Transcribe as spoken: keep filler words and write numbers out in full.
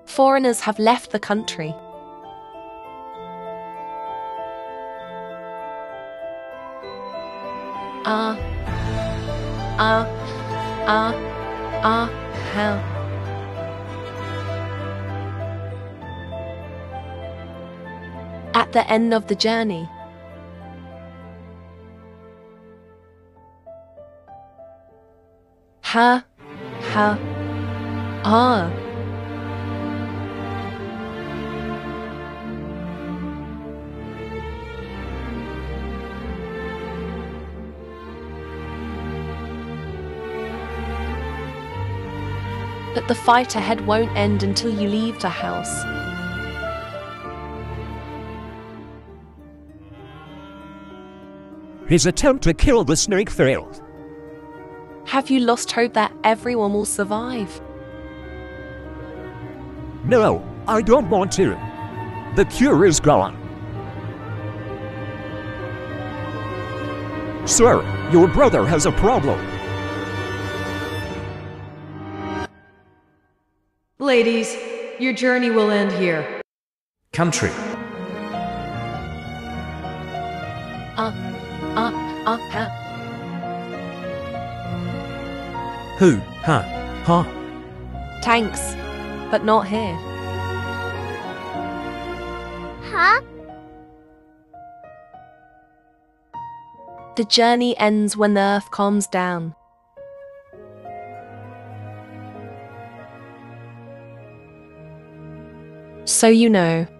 Foreigners have left the country. Ah. Ah. Ah. Ah. How? At the end of the journey. Ha. Ha. Ah. But the fight ahead won't end until you leave the house. His attempt to kill the snake failed. Have you lost hope that everyone will survive? No, I don't want to. The cure is gone. Sir, your brother has a problem. Ladies, your journey will end here. Country. Ah. Ah. Ah. Ha. Who? Huh? Huh? Thanks, but not here. Huh? The journey ends when the earth calms down. So you know.